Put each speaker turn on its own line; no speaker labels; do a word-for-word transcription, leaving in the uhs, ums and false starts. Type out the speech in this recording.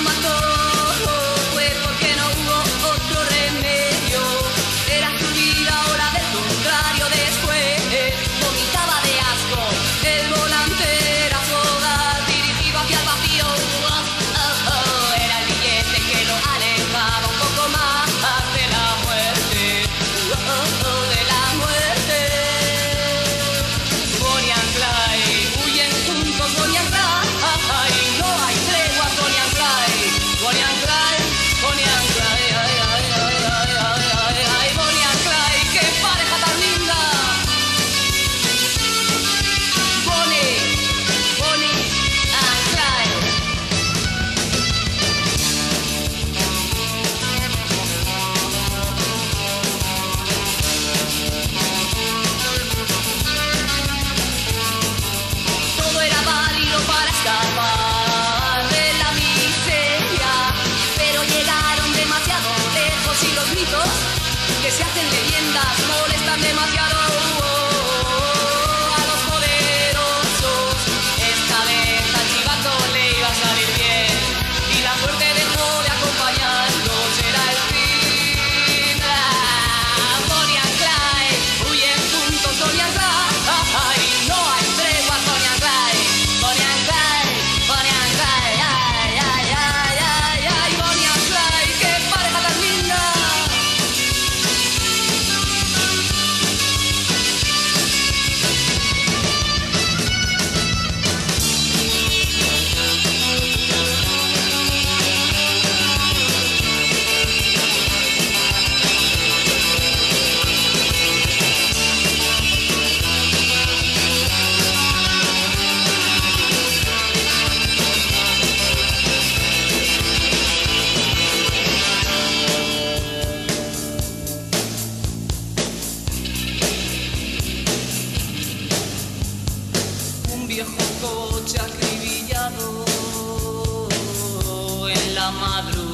mató fue porque no hubo otro remedio. Era su vida, ahora del contrario después. Vomitaba de asco, el volante era su hogar, dirigido hacia el vacío. Oh, oh, oh. Era el billete que lo alejaba un poco más de la muerte. Oh, oh, oh, de la muerte. Bonnie and Clyde huyen juntos, Bonnie and Clyde. No hay tregua, Bonnie and Clyde. Bonnie and Clyde, Bonnie and Clyde. Ay, ay, ay, ay, ay, ay, ay, Bonnie and Clyde, qué pareja tan linda. Bonnie, Bonnie and Clyde. Todo era válido para escapar de la miseria, pero llegaron demasiado lejos y los mitos que se hacen leyendas molestan demasiado a los poderosos. Esta vez al chivato le iba a salir bien y la suerte dejó de acompañarlos. Era el fin. Ah, Bonnie and Clyde huyen juntos, Bonnie and Clyde. No hay tregua, Bonnie and Clyde. Bonnie and Clyde, Bonnie and Clyde. Ay, ay, ay, ay, ay, Bonnie and Clyde, qué pareja tan linda. Un viejo coche acribillado en la madrugada.